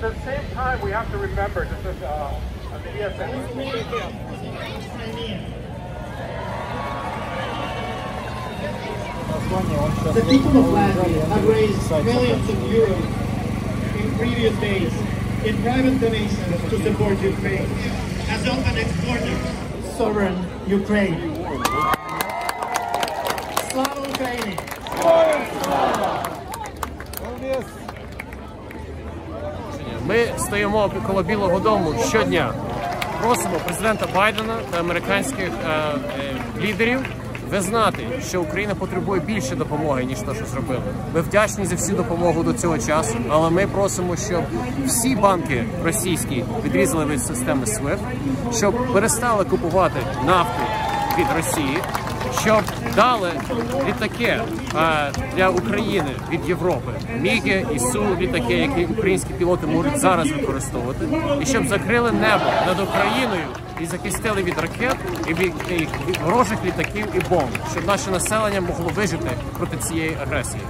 at the same time, we have to remember this is a media center. The people of Latvia have raised millions of euros in previous days in private donations to support Ukraine as an exporter. Sovereign Ukraine. Slava Ukraini! Ми стоїмо коло Білого дому щодня. Просимо президента Байдена та американських лідерів визнати, що Україна потребує більше допомоги, ніж те, що зробили. Ми вдячні за всю допомогу до цього часу, але ми просимо, щоб всі банки російські відрізали від системи SWIFT, щоб перестали купувати нафту від Росії, щоб дали літаки для України від Європи, Міги і Су літаки, які українські пілоти можуть зараз використовувати, і щоб закрили небо над Україною і захистили від ракет, і від ворожих літаків і бомб, щоб наше населення могло вижити проти цієї агресії.